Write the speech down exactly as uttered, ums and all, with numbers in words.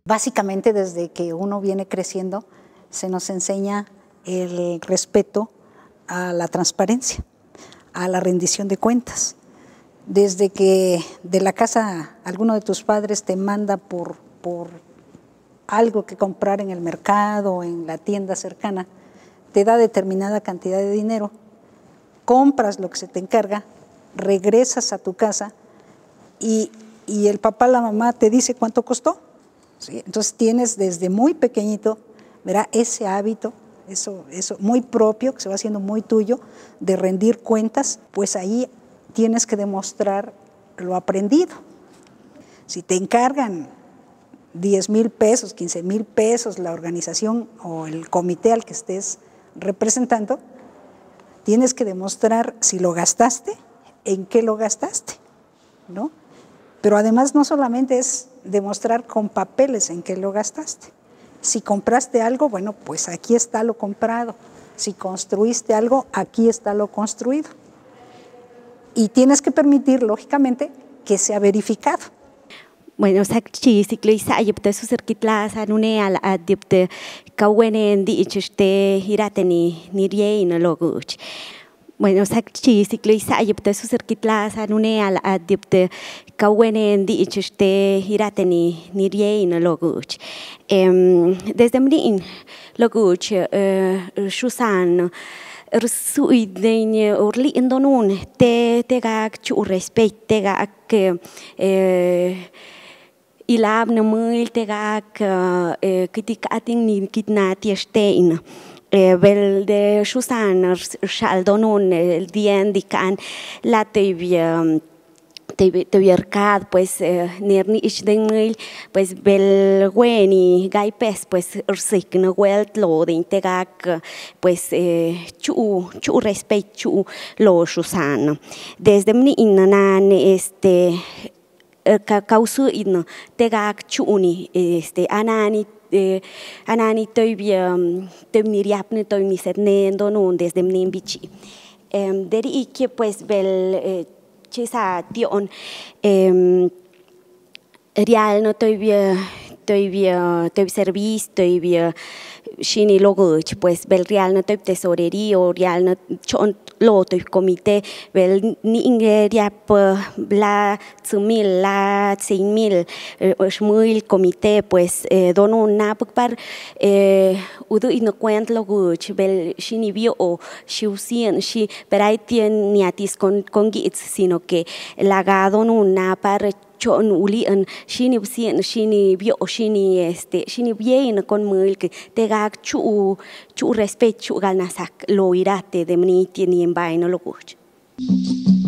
Básicamente desde que uno viene creciendo se nos enseña el respeto a la transparencia, a la rendición de cuentas. Desde que de la casa alguno de tus padres te manda por, por algo que comprar en el mercado o en la tienda cercana, te da determinada cantidad de dinero, compras lo que se te encarga, regresas a tu casa y, y el papá, la mamá te dice cuánto costó. ¿Sí? Entonces tienes desde muy pequeñito, ¿verdad?, ese hábito, eso, eso muy propio, que se va haciendo muy tuyo, de rendir cuentas, pues ahí tienes que demostrar lo aprendido. Si te encargan diez mil pesos, quince mil pesos la organización o el comité al que estés representando, tienes que demostrar si lo gastaste, en qué lo gastaste, ¿no? Pero además no solamente es demostrar con papeles en qué lo gastaste. Si compraste algo, bueno, pues aquí está lo comprado. Si construiste algo, aquí está lo construido. Y tienes que permitir, lógicamente, que sea verificado. Bueno, sakchi ciclo isa yepte suserkitla sanune al adipte kawene di ichste hirateni nirie in loguch. Bueno, sakchi ciclo isa yepte suserkitla sanune al adipte kawene di ichste hirateni nirie in loguch. Desde mrin loguch shusan Rsuidin orli indonun te tegak chu respect tegak ilab na mul tegak kitikating ni kitna tiestein bel de shusan shaldonun el dien dikan la tevia teviercad pues nerni ishdengil pues bel weni gaipes pues ursik no welt lo de integak pues chu chu respect chu lo shusan desde mni inanan este causu in tegak chuni este anani Eh, anani tevia tevniriapne tevnisetne donun desde mnin bichi deri que pues bel eh, chisa tion real no tevia tevia tev service tevia shini loguch pues bel real no tev tesorería o real no chon lo tev comité bel ni ingeriap la tsumil la cien mil shmuil comité pues dono na par udu ino cuent loguch bel shini bio o shiusien shi perai tien niatis con con gits sino que lagado no na par chon uli en shini sien shini bio shini este shini bien con mul que tegak chu chu respect chu galnasak lo irate de mni tieni en vaino loguch.